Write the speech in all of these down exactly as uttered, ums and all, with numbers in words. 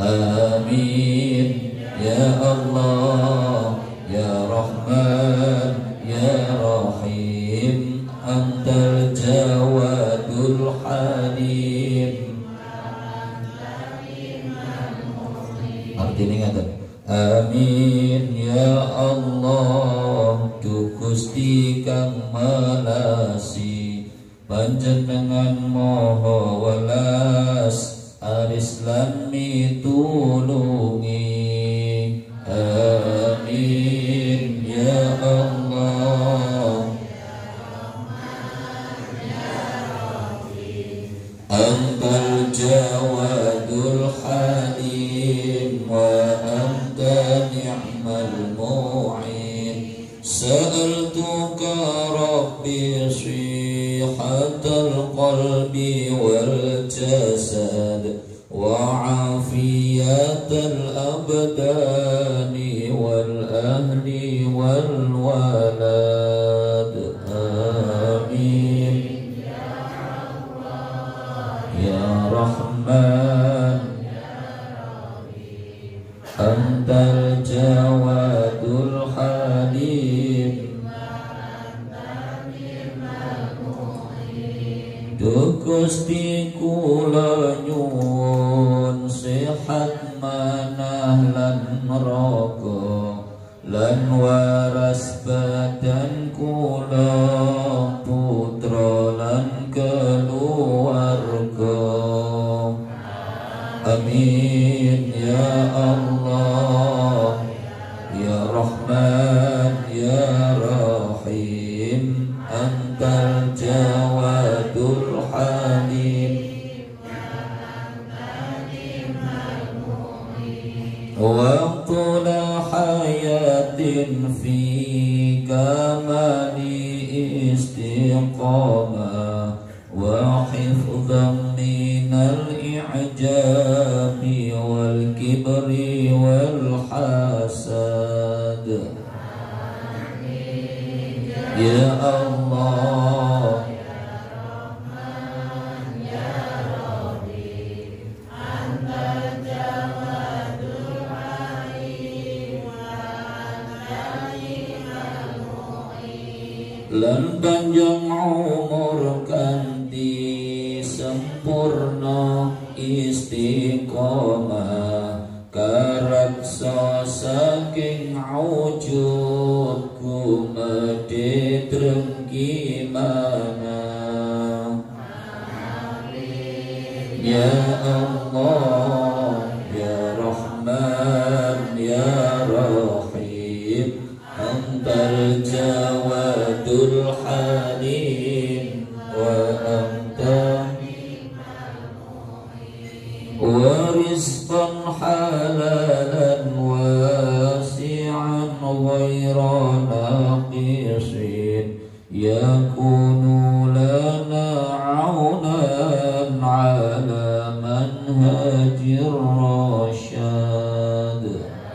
Amin ya Allah ya Rahman ya Rahim Antal Jawadul Halim. Artinya ngaten. Amin ya Allah tu Gusti kang melasi panjenengan moho welas aris lan mitulungi. Amin ya Allah Antal Jawadul Halim wa anta ni'mal mu'in. Sa'altuka Rabbi sihatal qalbi wal jasad wa afiyatal abdani wal ahli wal walad. Amin ya Rahman Antal Jawadul Halim. Duh Gusti kula nyuwun sehat manah lan raga lan waras badan kula putra lan keluarga. Amin ya Allah ya Rahman ya Rahim Antal Jawadul Halim. Wa tula hayatin fi kamali istiqamah wa hifdhan minal i'jabi wal kibri wal hasad. Ya Allah lan panjang umur kanthi sempurna istiqomah karaksa saking ujub kumedhe drengki mana. Ya Allah ya Rahman ya Rahim Antal Jawadul Halim wa anta wa rizqan halalan wasi'an ghayra naqisin yakunu lana aunan ala manhajir rasyad.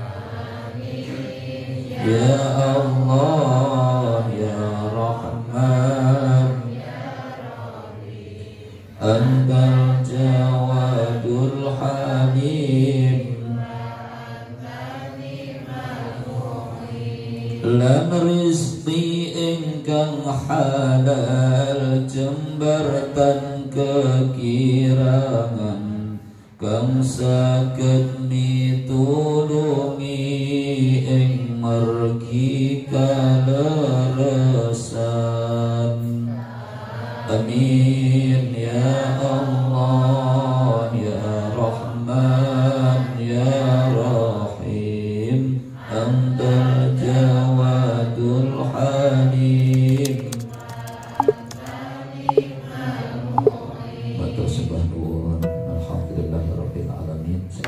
Ya Allah ya Rahman Antal Jawadul Halim lan rizqi ingkang halal jembartan kekirangan kang saged mitulungi ing margi kaleresan. Amin ya Allah ya Rahman ya Rahim Antal Jawadul Halim. Matur sembah nuwun. Alhamdulillahirabbil alamin.